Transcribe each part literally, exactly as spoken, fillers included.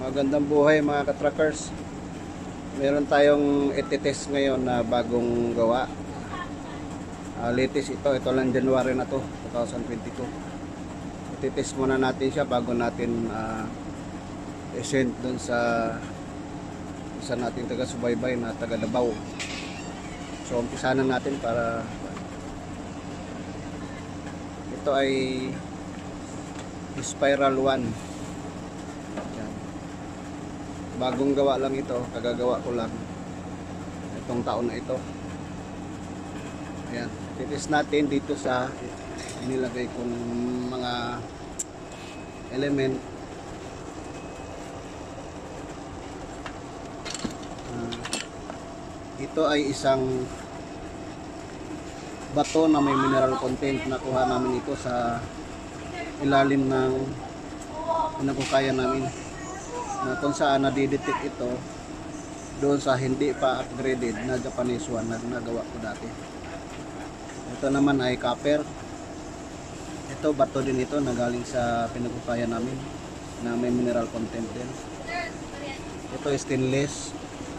Magandang buhay mga ka-truckers. Meron tayong iti-test ngayon na bagong gawa. Uh, latest ito, ito lang January na to, twenty twenty-two. Iti-test muna natin siya bago natin uh, i-send dun sa isa natin taga-subaybay na taga-Davao. So umpisa na natin para ito ay Spiral one. Bagong gawa lang ito, kagagawa ko lang itong taon na ito. Ayan, titest natin dito sa inilagay kong mga element. Uh, ito ay isang bato na may mineral content. Nakuha namin ito sa ilalim ng pinagkukaya namin, na kung saan nadidetect ito doon sa hindi pa upgraded na Japanese one na nagawa ko dati. Ito naman ay copper. Ito bato din ito na galing sa pinagkukaya namin na may mineral content din. Ito is stainless.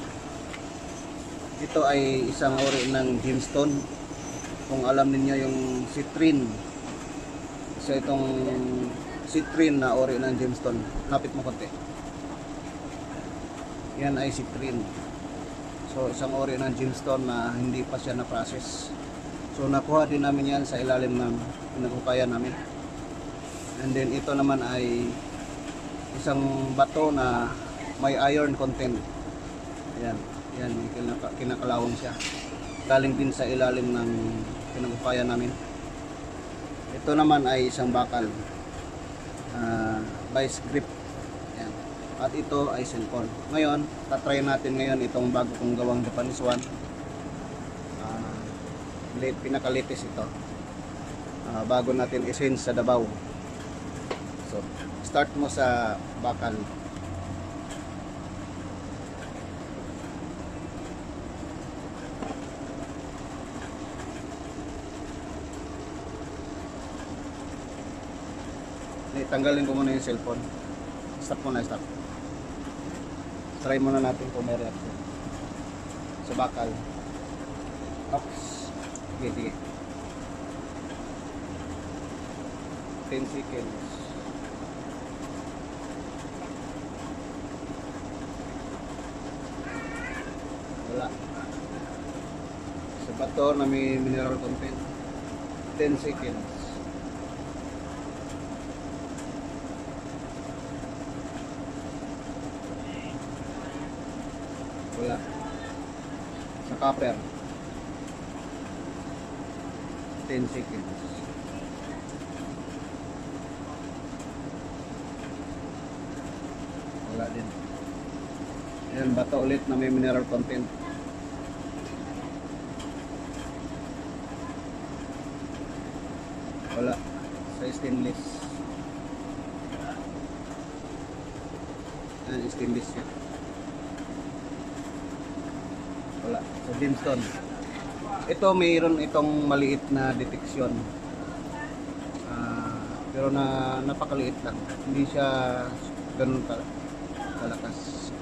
Ito ay isang uri ng gemstone. Kung alam niyo yung citrine, so itong citrine na ori ng gemstone, kapit mo konti. Yan ay citrine. So isang ori ng gemstone na hindi pa siya na-process. So nakuha din namin yan sa ilalim ng pinagkukaya namin. And then ito naman ay isang bato na may iron content. Yan, yan kinakalawang siya. Galing din sa ilalim ng pinagkukaya namin. Ito naman ay isang bakal, uh, vice grip. At ito ay cellphone. Ngayon, tatry natin ngayon itong bago kong gawang Japanese one. Uh, late, pinaka-latest ito. Uh, bago natin i-send sa Davao. So, start mo sa bakal. Tanggalin ko muna yung cellphone. Stop muna, stop. Try muna natin kung may reaction sa bakal. Oops. Sige, sige. ten seconds. Wala. Sa bato na may mineral content. ten seconds. Wala. Sa copper ten seconds. Wala din. Ayan, bato ulit na may mineral content. Wala. Sa stainless. Ayan, stainless yun. Wala. So gemstone. Ito mayroon itong maliit na detection. Uh, pero na napakaliit lang. Hindi siya ganun kalakas.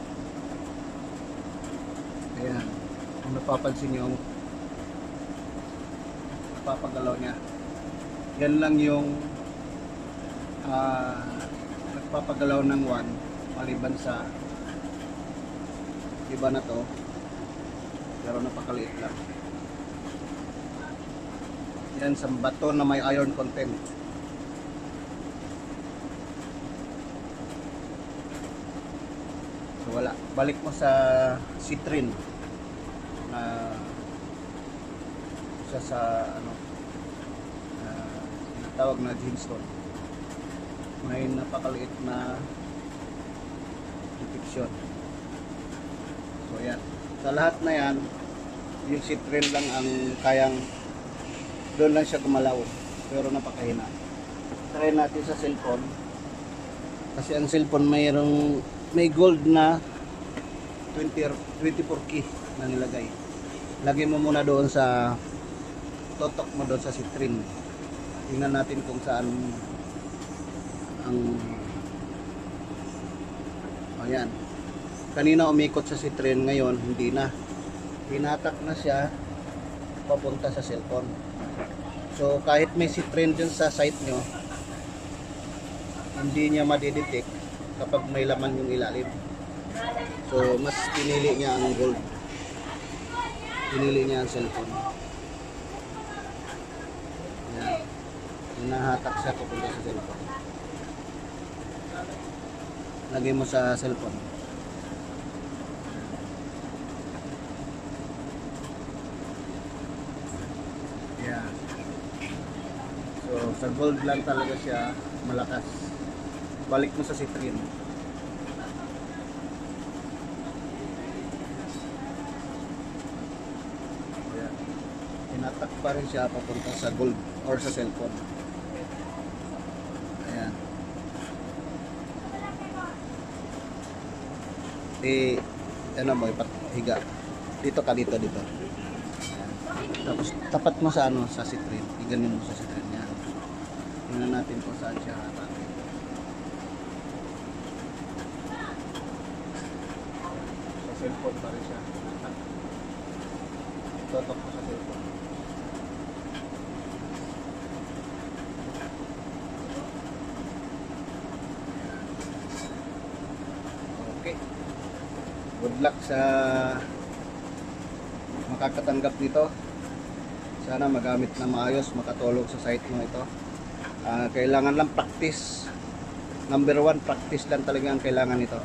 Ayan. Kung napapansin nyo, napapagalaw niya. Yan lang yung uh, nagpapagalaw ng one maliban sa iba na to. Pero napakaliit lang. Yan sa bato na may iron content. So wala. Balik mo sa citrine na siya sa ano uh, tinatawag na gemstone. May napakaliit na detection. So yan. Sa lahat na yan, yung citrine lang ang kayang, doon lang siya gumalaw, pero napakahina. Try natin sa cellphone, kasi ang cellphone mayroong may gold na twenty, twenty-four key na nilagay. Lagay mo muna doon sa totok mo doon sa citrine. Tingnan natin kung saan ang Ayan. Kanina umikot sa si train, ngayon hindi na. Hinatak na siya papunta sa cellphone. So kahit may si train dun sa site nyo, hindi niya madidetect kapag may laman yung ilalim. So mas pinili niya ang gold. Pinili niya ang cellphone. Ayan. Hinahatak siya papunta sa cellphone. Lagay mo sa cellphone. Yeah. So sa gold lang talaga siya malakas. Balik mo sa citrin. Yeah. Hinatak pa rin siya papunta sa gold or sa cellphone. Ayan. Eh, ano mo, ipahiga. Dito ka, dito, dito. Ayan. Tapos, tapat mo sa ano, sa citrin. Iganin mo sa citrin. Yan. Tingnan natin kung saan siya hatakin. Sa cellphone pa rin siya. Totok mo sa cellphone. Okay. Good luck sa makakatanggap nito. Sana magamit na maayos, makatulong sa site mo ito. Uh, kailangan lang practice. Number one, practice lang talaga ang kailangan nito.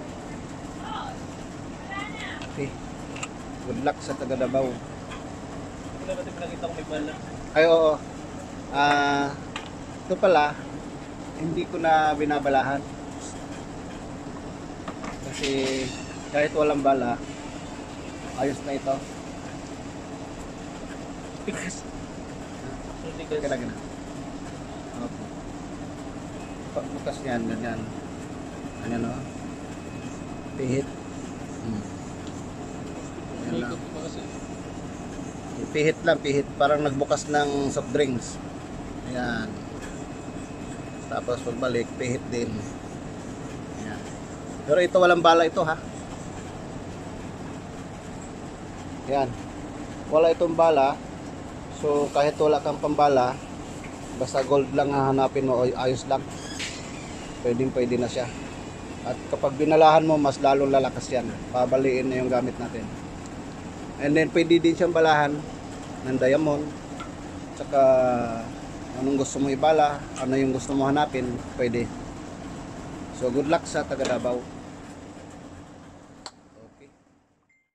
Okay. Good luck sa taga Davao. Hindi na natin nakita kung may bala. Ay, oo. Ah, ito pala, hindi ko na binabalahan. Kasi kahit walang bala, ayos na ito. Tigas. Tigas. Kaya na. Okay. Pagbukas niyan, ganyan. Ano no? Pihit. Hmm. Yan lang. Pihit lang, pihit. Parang nagbukas ng soft drinks. Ayan. Tapos pagbalik, pihit din. Ayan. Pero ito walang bala ito ha. Ayan. Wala itong bala. So kahit wala kang pambala, basta gold lang hahanapin mo, ayos lang. Pwedeng pwede na siya. At kapag binalahan mo, mas lalong lalakas yan. Pabaliin na yung gamit natin. And then pwede din siyang balahan ng diamond. Tsaka anong gusto mo ibala, ano yung gusto mo hanapin, pwede. So good luck sa taga Davao.